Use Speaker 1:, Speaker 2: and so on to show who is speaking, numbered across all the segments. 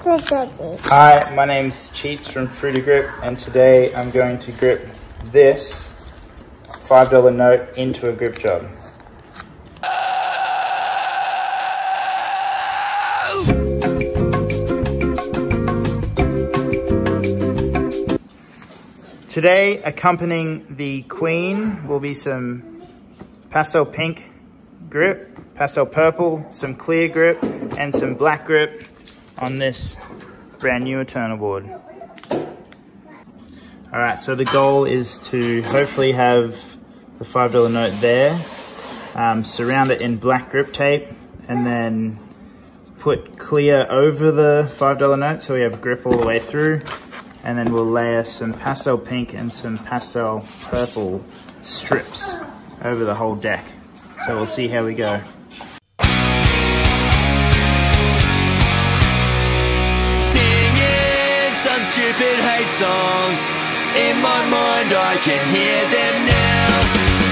Speaker 1: Hi, my name's Cheetham from Free to Grip, and today I'm going to grip this $5 note into a grip job. Today, accompanying the Queen will be some pastel pink grip, pastel purple, some clear grip, and some black grip on this brand new Eternal board. All right, so the goal is to hopefully have the $5 note there, surround it in black grip tape, and then put clear over the $5 note so we have grip all the way through. And then we'll layer some pastel pink and some pastel purple strips over the whole deck. So we'll see how we go.
Speaker 2: Singing some stupid hate songs. In my mind I can hear them now.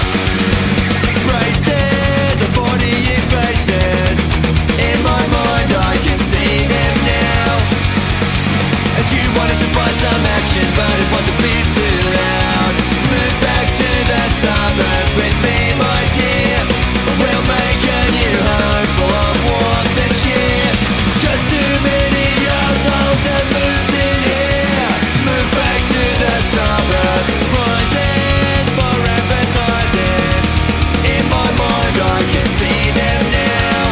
Speaker 2: Braces of 40-year faces. In my mind I can see them now. And you wanted to find some action, but it was a bit too loud. Move back to the suburbs with me, my dear. We'll make a new home full of warmth and cheer. Just too many assholes have moved in here. Move back to the suburbs. Prizes for advertising. In my mind I can see them now.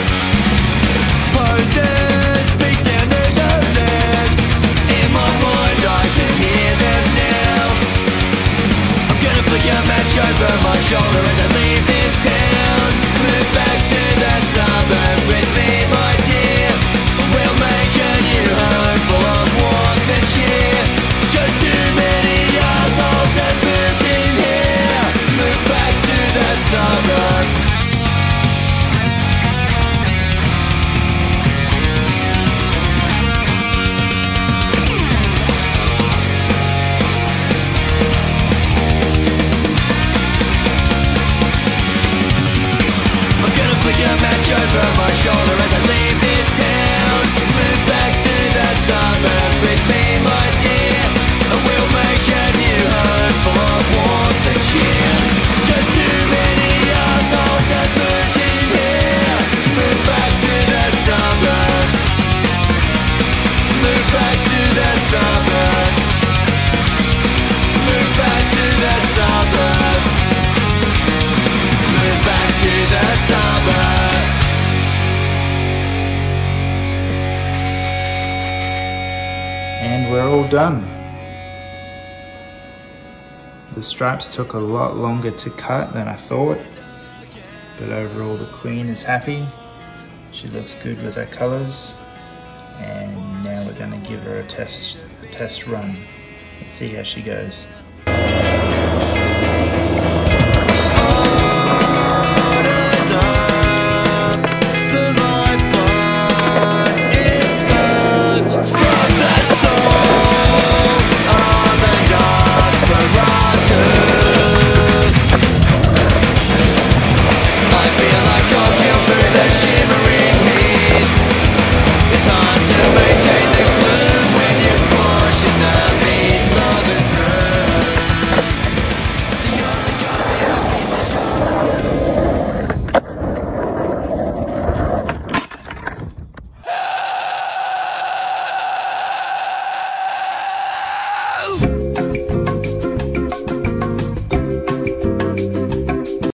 Speaker 2: Poses, speak down their noses. In my mind I can hear them now. I'm gonna flick a match over my shoulder as I leave this town. Move back to the suburbs with me, my dear. We'll make a new home full of warmth and cheer. Just too many assholes have moved in here. Move back to the suburbs. Over my shoulder as I leave this town. Move back to the suburbs with me, my dear. And we'll make a new home full of warmth and cheer. Just too many assholes have moved in here. Move back to the suburbs. Move back to the suburbs. Move back to the suburbs. Move back to the suburbs.
Speaker 1: And we're all done. The stripes took a lot longer to cut than I thought, but overall the Queen is happy. She looks good with her colors, and now we're going to give her a test run. Let's see how she goes.